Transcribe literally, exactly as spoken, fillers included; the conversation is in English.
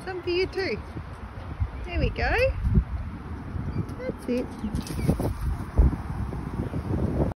Some for you too. There we go. That's it.